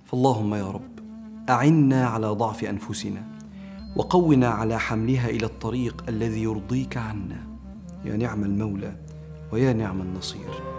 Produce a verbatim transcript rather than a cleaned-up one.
فاللهم يا رب أعنا على ضعف أنفسنا، وقونا على حملها إلى الطريق الذي يرضيك عنا، يا نعم المولى ويا نعم النصير.